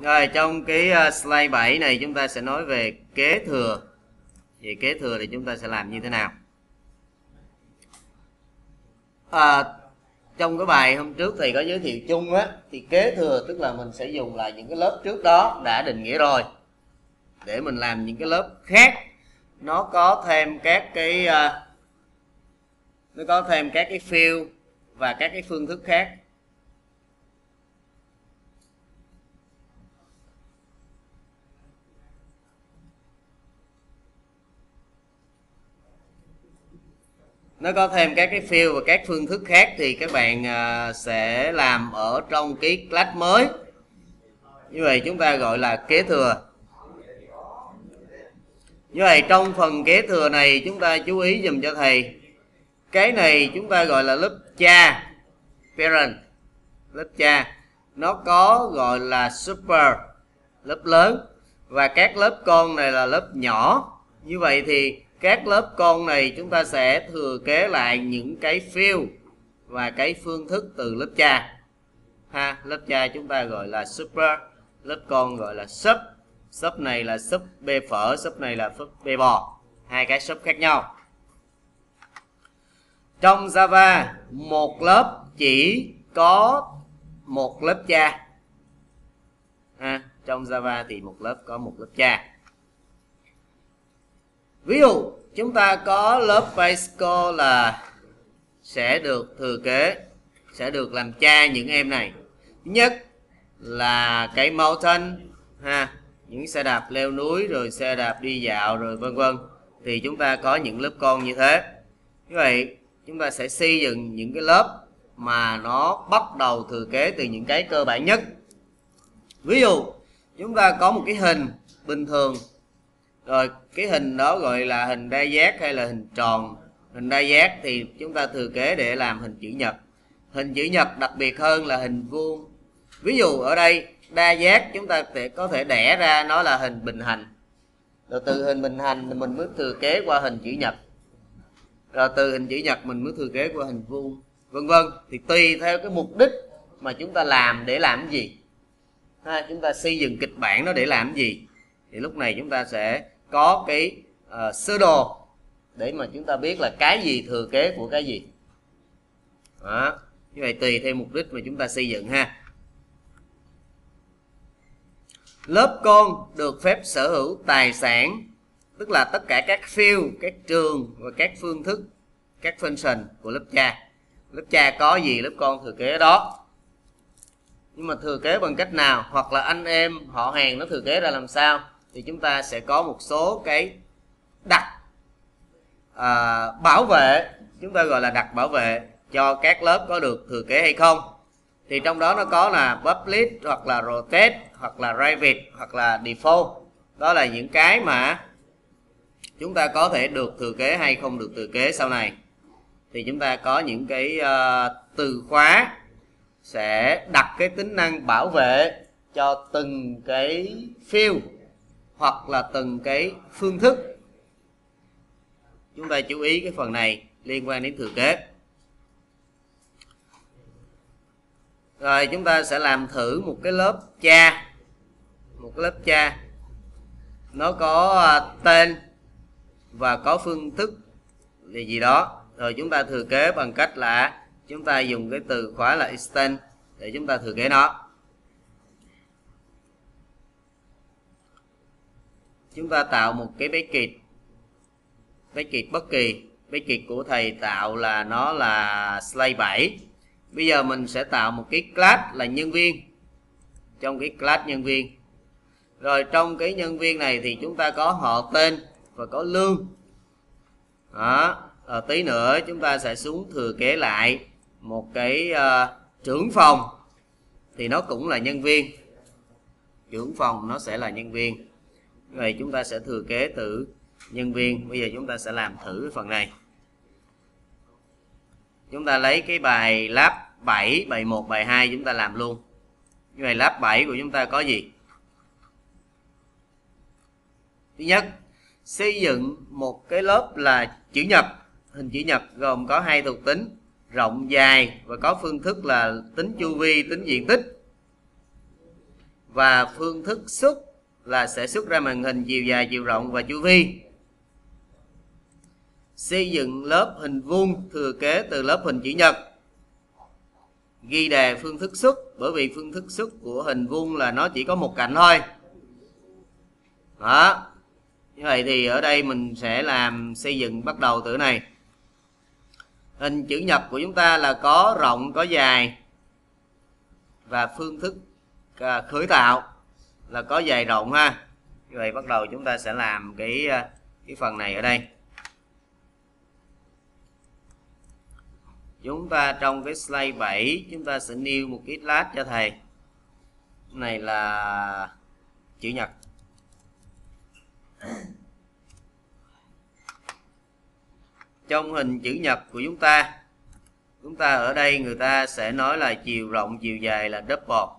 Rồi trong cái slide 7 này chúng ta sẽ nói về kế thừa. Về kế thừa thì chúng ta sẽ làm như thế nào? Trong cái bài hôm trước thầy có giới thiệu chung á, thì kế thừa tức là mình sẽ dùng lại những cái lớp trước đó đã định nghĩa rồi để mình làm những cái lớp khác, nó có thêm các cái field và các cái phương thức khác. Nó có thêm các cái field và các phương thức khác thì các bạn sẽ làm ở trong cái class mới. Như vậy chúng ta gọi là kế thừa. Như vậy trong phần kế thừa này chúng ta chú ý dùm cho thầy. Cái này chúng ta gọi là lớp cha, parent, lớp cha. Nó có gọi là super, lớp lớn. Và các lớp con này là lớp nhỏ. Như vậy thì các lớp con này chúng ta sẽ thừa kế lại những cái field và cái phương thức từ lớp cha. Lớp cha chúng ta gọi là super, lớp con gọi là sub. Sub này là sub b phở, sub này là sub b bò. Hai cái sub khác nhau. Trong Java, một lớp chỉ có một lớp cha. Trong Java thì một lớp có một lớp cha. Ví dụ chúng ta có lớp Basic là sẽ được thừa kế, sẽ được làm cha những em này. Thứ nhất là cái mountain, những xe đạp leo núi, rồi xe đạp đi dạo, rồi vân vân. Thì chúng ta có những lớp con như thế. Như vậy chúng ta sẽ xây dựng những cái lớp mà nó bắt đầu thừa kế từ những cái cơ bản nhất. Ví dụ chúng ta có một cái hình bình thường, rồi cái hình đó gọi là hình đa giác hay là hình tròn. Hình đa giác thì chúng ta thừa kế để làm hình chữ nhật. Hình chữ nhật đặc biệt hơn là hình vuông. Ví dụ ở đây đa giác chúng ta có thể đẻ ra nó là hình bình hành. Rồi từ hình bình hành mình mới thừa kế qua hình chữ nhật. Rồi từ hình chữ nhật mình mới thừa kế qua hình vuông, vân vân. Thì tùy theo cái mục đích mà chúng ta làm để làm cái gì. Chúng ta xây dựng kịch bản nó để làm cái gì. Thì lúc này chúng ta sẽ có cái sơ đồ để mà chúng ta biết là cái gì thừa kế của cái gì. Như vậy tùy theo mục đích mà chúng ta xây dựng ha. Lớp con được phép sở hữu tài sản, tức là tất cả các field, các trường và các phương thức, các function của lớp cha. Lớp cha có gì lớp con thừa kế đó. Nhưng mà thừa kế bằng cách nào, hoặc là anh em họ hàng nó thừa kế ra làm sao, thì chúng ta sẽ có một số cái đặc bảo vệ, chúng ta gọi là đặc bảo vệ cho các lớp có được thừa kế hay không. Thì trong đó nó có là public, hoặc là rotate, hoặc là private, hoặc là default. Đó là những cái mà chúng ta có thể được thừa kế hay không được thừa kế sau này. Thì chúng ta có những cái từ khóa sẽ đặt cái tính năng bảo vệ cho từng cái field hoặc là từng cái phương thức. Chúng ta chú ý cái phần này liên quan đến thừa kế. Rồi chúng ta sẽ làm thử một cái lớp cha. Một cái lớp cha nó có tên và có phương thức gì đó. Rồi chúng ta thừa kế bằng cách là chúng ta dùng cái từ khóa là extend để chúng ta thừa kế nó. Chúng ta tạo một cái package bất kỳ. Package của thầy tạo là nó là slide 7. Bây giờ mình sẽ tạo một cái class là nhân viên. Trong cái class nhân viên, rồi trong cái nhân viên này thì chúng ta có họ tên và có lương. Rồi tí nữa chúng ta sẽ xuống thừa kế lại một cái trưởng phòng, thì nó cũng là nhân viên. Trưởng phòng nó sẽ là nhân viên. Vậy chúng ta sẽ thừa kế từ nhân viên. Bây giờ chúng ta sẽ làm thử cái phần này. Chúng ta lấy cái bài lab 7, bài 1, bài 2 chúng ta làm luôn. Như vậy lab 7 của chúng ta có gì? Thứ nhất, xây dựng một cái lớp là chữ nhật, hình chữ nhật gồm có hai thuộc tính rộng dài và có phương thức là tính chu vi, tính diện tích. và phương thức xuất là sẽ xuất ra màn hình chiều dài, chiều rộng và chu vi. Xây dựng lớp hình vuông thừa kế từ lớp hình chữ nhật. Ghi đề phương thức xuất, bởi vì phương thức xuất của hình vuông là nó chỉ có một cạnh thôi. Đó. Như vậy thì ở đây mình sẽ làm xây dựng bắt đầu từ này. Hình chữ nhật của chúng ta là có rộng, có dài, và phương thức khởi tạo là có dài rộng ha. Như vậy bắt đầu chúng ta sẽ làm cái phần này ở đây. Chúng ta trong cái slide 7 chúng ta sẽ nêu một cái lát cho thầy. Cái này là chữ nhật. Trong hình chữ nhật của chúng ta ở đây người ta sẽ nói là chiều rộng, chiều dài là double.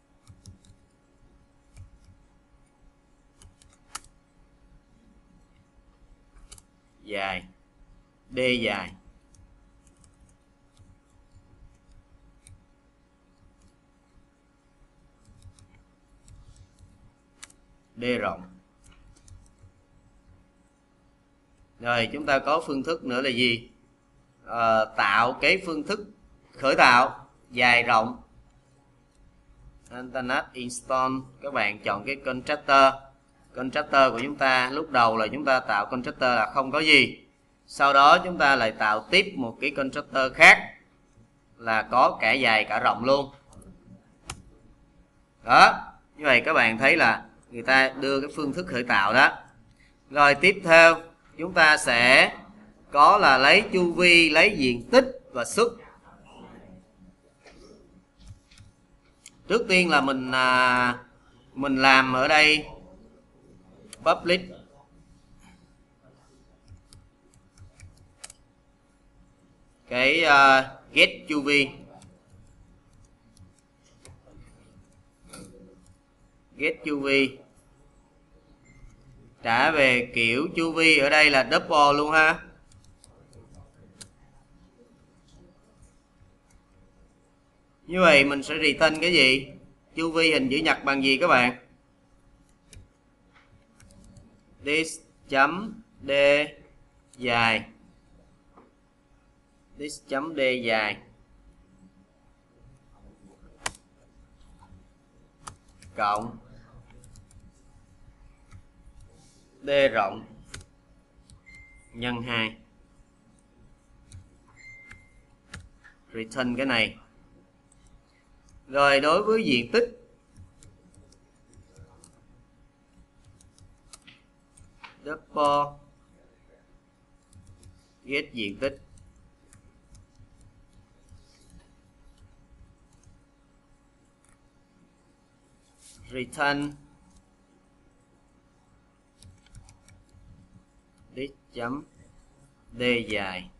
Dài, D dài. D rộng. Rồi chúng ta có phương thức nữa là gì? Tạo cái phương thức khởi tạo dài rộng. Internet install, các bạn chọn cái constructor. Constructor của chúng ta lúc đầu là chúng ta tạo constructor là không có gì. Sau đó chúng ta lại tạo tiếp một cái constructor khác là có cả dài cả rộng luôn. Đó, như vậy các bạn thấy là người ta đưa cái phương thức khởi tạo đó. Rồi tiếp theo chúng ta sẽ có là lấy chu vi, lấy diện tích và xuất. Trước tiên là mình làm ở đây public cái get chu vi. Get chu vi trả về kiểu chu vi ở đây là double luôn ha. Như vậy mình sẽ return cái gì? Chu vi hình chữ nhật bằng gì các bạn? This chấm D dài. This chấm D dài cộng D rộng nhân 2. Return cái này. Rồi đối với diện tích double get diện tích. Return this chấm D dài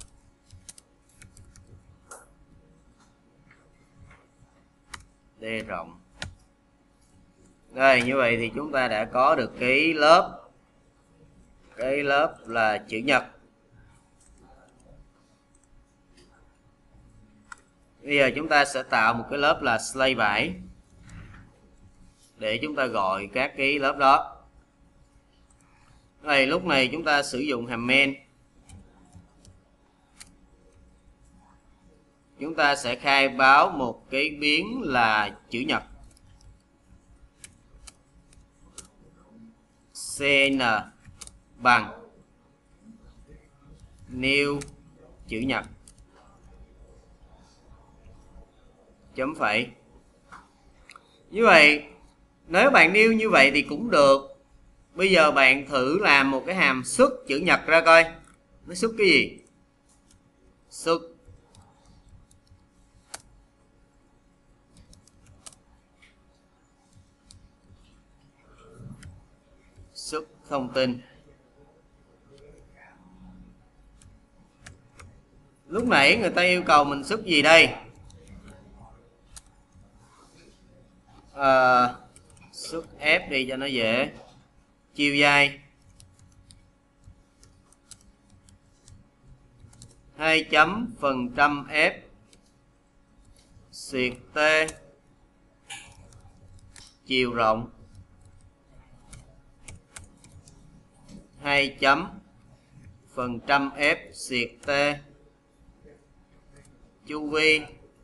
D rộng. Rồi như vậy thì chúng ta đã có được cái lớp là chữ nhật. Bây giờ chúng ta sẽ tạo một cái lớp là slide 7 để chúng ta gọi các cái lớp đó. Rồi lúc này chúng ta sử dụng hàm main. Chúng ta sẽ khai báo một cái biến là chữ nhật. CN bằng new chữ nhật chấm phẩy. Như vậy nếu bạn new như vậy thì cũng được. Bây giờ bạn thử làm một cái hàm xuất chữ nhật ra coi nó xuất cái gì. Xuất thông tin. Lúc nãy người ta yêu cầu mình xuất gì đây? Xuất F đi cho nó dễ. Chiều dài 2 chấm phần trăm F xuyệt T chiều rộng 2 chấm phần trăm f xuyệt t chu vi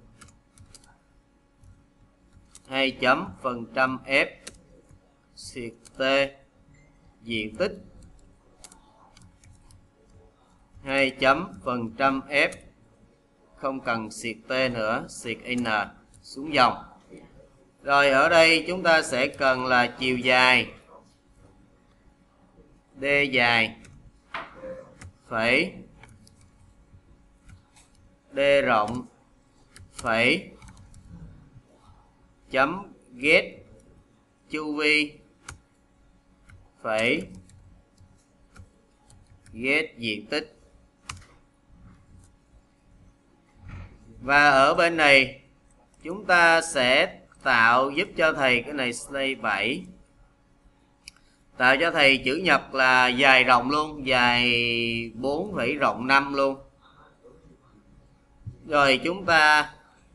2 chấm phần trăm f xuyệt t diện tích 2 chấm phần trăm f không cần xuyệt t nữa, xuyệt n xuống dòng. Rồi ở đây chúng ta sẽ cần là chiều dài d dài phẩy d rộng phẩy chấm get chu vi phẩy get diện tích. Và ở bên này chúng ta sẽ tạo giúp cho thầy cái này slide 7. Tạo cho thầy chữ nhật là dài rộng luôn, dài 4 phẩy rộng 5 luôn. Rồi chúng ta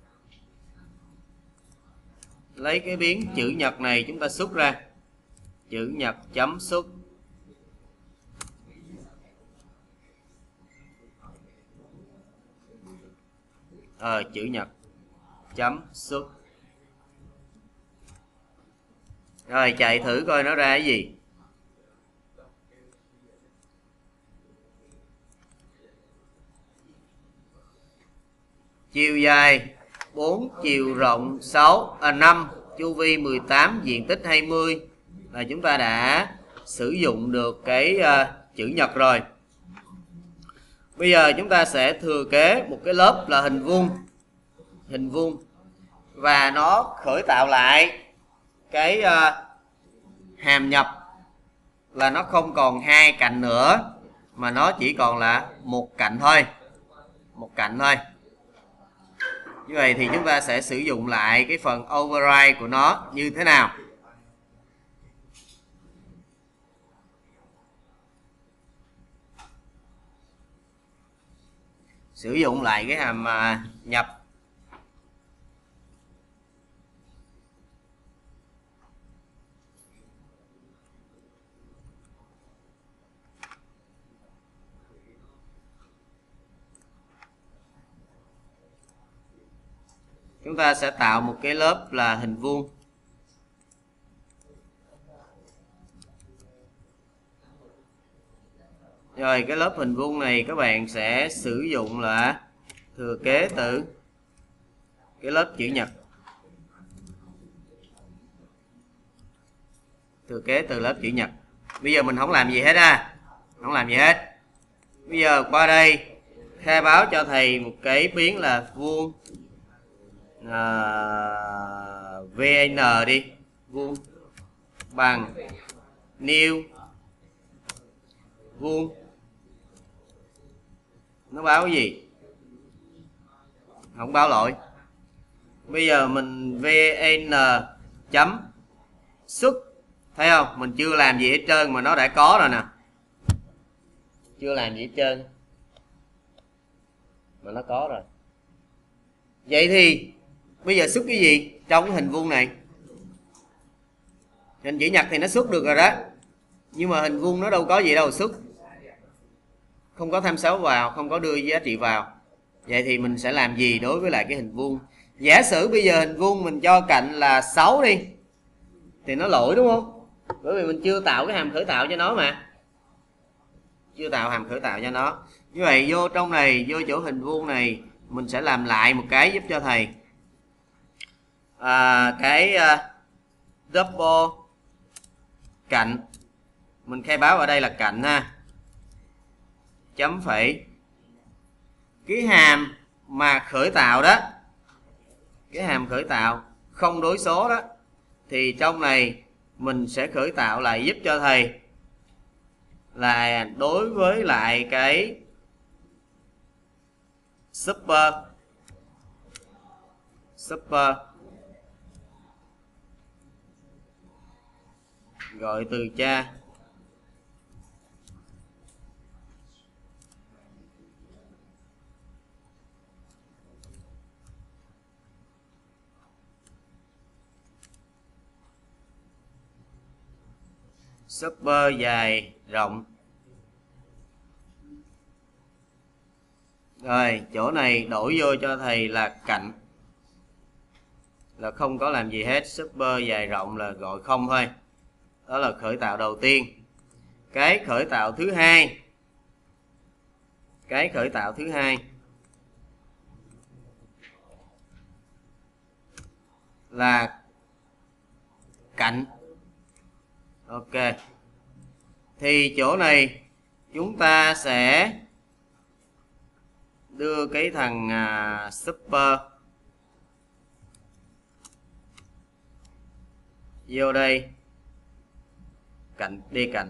lấy cái biến chữ nhật này chúng ta xuất ra. Chữ nhật chấm xuất. Chữ nhật chấm xuất. Rồi chạy thử coi nó ra cái gì. Chiều dài 4, chiều rộng 5, chu vi 18, diện tích 20 là chúng ta đã sử dụng được cái chữ nhật rồi. Bây giờ chúng ta sẽ thừa kế một cái lớp là hình vuông và nó khởi tạo lại cái hàm nhập là nó không còn 2 cạnh nữa mà nó chỉ còn là một cạnh thôi. Như vậy thì chúng ta sẽ sử dụng lại cái phần override của nó như thế nào? Sử dụng lại cái hàm nhập. Chúng ta sẽ tạo một cái lớp là hình vuông. Rồi cái lớp hình vuông này các bạn sẽ sử dụng là thừa kế từ cái lớp chữ nhật. Thừa kế từ lớp chữ nhật. Bây giờ mình không làm gì hết ha. Không làm gì hết. Bây giờ qua đây khai báo cho thầy một cái biến là vuông VN đi. Vuông bằng new vuông. Nó báo cái gì? Không báo lỗi. Bây giờ mình VN chấm xuất. Thấy không? Mình chưa làm gì hết trơn mà nó đã có rồi nè. Chưa làm gì hết trơn mà nó có rồi. Vậy thì bây giờ xuất cái gì trong cái hình vuông này? Hình chữ nhật thì nó xuất được rồi đó. Nhưng mà hình vuông nó đâu có gì đâu xuất. Không có tham số vào, không có đưa giá trị vào. Vậy thì mình sẽ làm gì đối với lại cái hình vuông? Giả sử bây giờ hình vuông mình cho cạnh là 6 đi thì nó lỗi đúng không? Bởi vì mình chưa tạo cái hàm khởi tạo cho nó mà. Chưa tạo hàm khởi tạo cho nó. Như vậy vô trong này, vô chỗ hình vuông này mình sẽ làm lại một cái giúp cho thầy. Double cạnh. Mình khai báo ở đây là cạnh ha. Chấm phẩy. Cái hàm mà khởi tạo đó, cái hàm khởi tạo không đối số đó, thì trong này mình sẽ khởi tạo lại giúp cho thầy là đối với lại cái super gọi từ cha super dài rộng. Rồi chỗ này đổi vô cho thầy là cạnh, là không có làm gì hết, super dài rộng là gọi không thôi. Đó là khởi tạo đầu tiên. Cái khởi tạo thứ hai, là cạnh. Ok, thì chỗ này chúng ta sẽ đưa cái thằng super vô đây, cạnh đi cạnh.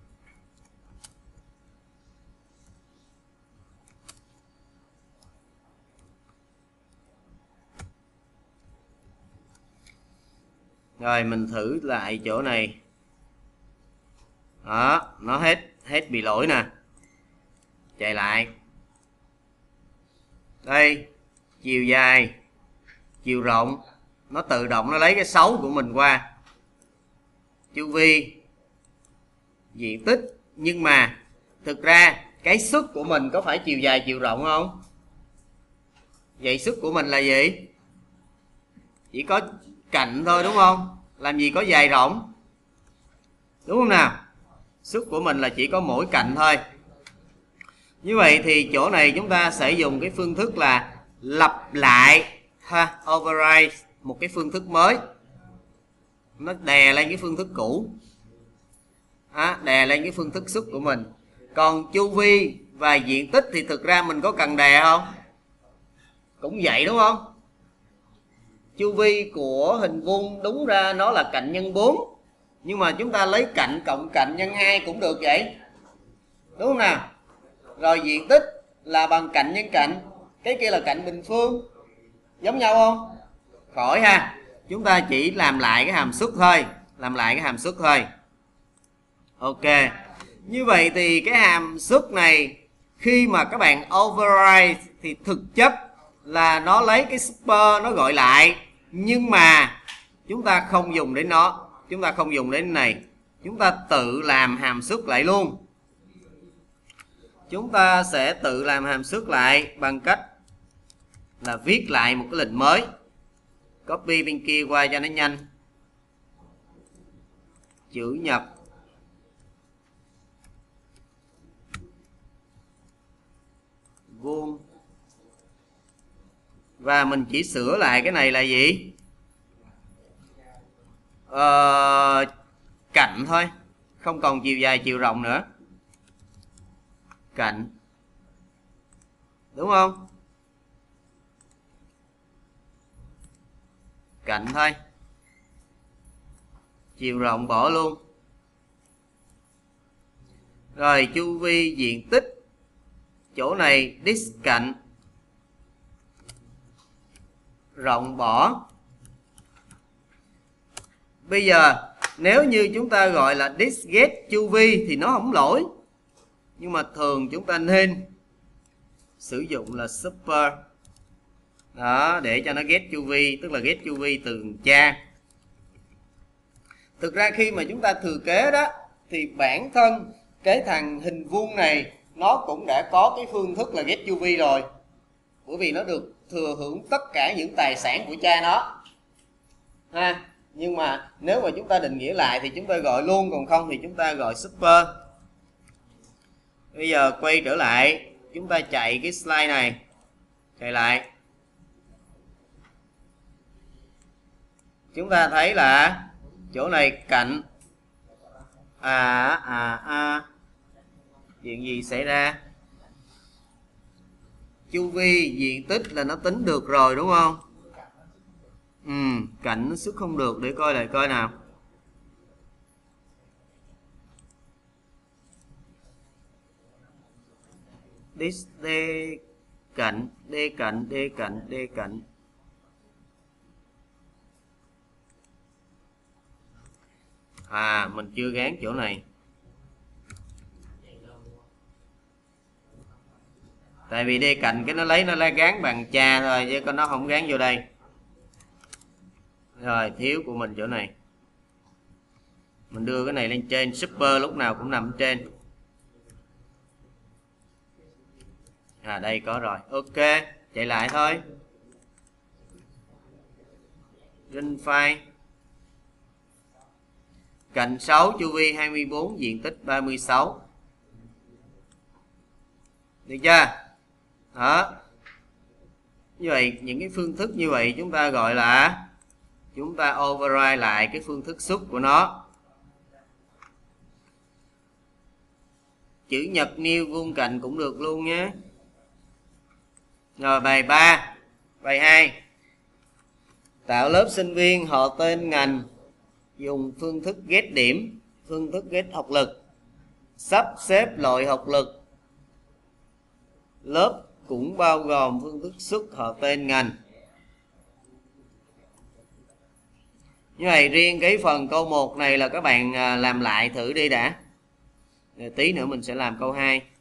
Rồi mình thử lại chỗ này. Đó, nó hết bị lỗi nè. Chạy lại. Đây, chiều dài, chiều rộng, nó tự động nó lấy cái xấu của mình qua. Chu vi, diện tích, nhưng mà thực ra cái xuất của mình có phải chiều dài chiều rộng không? Vậy xuất của mình là gì? Chỉ có cạnh thôi đúng không? Làm gì có dài rộng, đúng không nào? Xuất của mình là chỉ có mỗi cạnh thôi. Như vậy thì chỗ này chúng ta sẽ dùng cái phương thức là lặp lại ha, override một cái phương thức mới, nó đè lên cái phương thức cũ, đè lên cái phương thức xuất của mình. Còn chu vi và diện tích thì thực ra mình có cần đè không? Cũng vậy đúng không? Chu vi của hình vuông đúng ra nó là cạnh nhân 4, nhưng mà chúng ta lấy cạnh cộng cạnh nhân 2 cũng được vậy, đúng không nào? Rồi diện tích là bằng cạnh nhân cạnh, cái kia là cạnh bình phương, giống nhau không? Khỏi ha, chúng ta chỉ làm lại cái hàm suất thôi, Ok, như vậy thì cái hàm suất này khi mà các bạn override thì thực chất là nó lấy cái super nó gọi lại, nhưng mà chúng ta không dùng đến nó, chúng ta không dùng đến này, chúng ta tự làm hàm suất lại luôn. Chúng ta sẽ tự làm hàm suất lại bằng cách là viết lại một cái lệnh mới, copy bên kia qua cho nó nhanh. Chữ nhập vuông, và mình chỉ sửa lại cái này là gì? Cạnh thôi, không còn chiều dài chiều rộng nữa. Cạnh, đúng không? Cạnh thôi, chiều rộng bỏ luôn. Rồi chu vi diện tích, chỗ này dis cạnh, rộng bỏ. Bây giờ nếu như chúng ta gọi là dis get chu vi thì nó không lỗi, nhưng mà thường chúng ta nên sử dụng là super đó, để cho nó get chu vi, tức là get chu vi từ cha. Thực ra khi mà chúng ta thừa kế đó thì bản thân cái thằng hình vuông này nó cũng đã có cái phương thức là get chu vi rồi, bởi vì nó được thừa hưởng tất cả những tài sản của cha nó ha. Nhưng mà nếu mà chúng ta định nghĩa lại thì chúng ta gọi luôn, còn không thì chúng ta gọi super. Bây giờ quay trở lại, chúng ta chạy cái slide này, chạy lại, chúng ta thấy là chỗ này cạnh chuyện gì xảy ra? Chu vi diện tích là nó tính được rồi đúng không? Cạnh nó xuất không được, để coi lại coi nào. This D cạnh, D cạnh, D cạnh, D cạnh. Mình chưa gán chỗ này. Tại vì D cạnh cái nó lấy gán bằng cha thôi, chứ nó không gán vô đây. Rồi thiếu của mình chỗ này. Mình đưa cái này lên trên, super lúc nào cũng nằm trên. Đây có rồi. Ok, chạy lại thôi. Rinh file. Cạnh 6, chu vi 24, diện tích 36. Được chưa? Đó. Như vậy, những cái phương thức như vậy chúng ta gọi là chúng ta override lại cái phương thức xuất của nó. Chữ nhật new vuông cạnh cũng được luôn nhé. Rồi bài 3. Bài 2. Tạo lớp sinh viên họ tên ngành dùng phương thức ghét điểm, phương thức ghét học lực. Sắp xếp loại học lực. Lớp cũng bao gồm phương thức xuất họ tên ngành. Như vậy riêng cái phần câu 1 này là các bạn làm lại thử đi đã. Rồi tí nữa mình sẽ làm câu 2.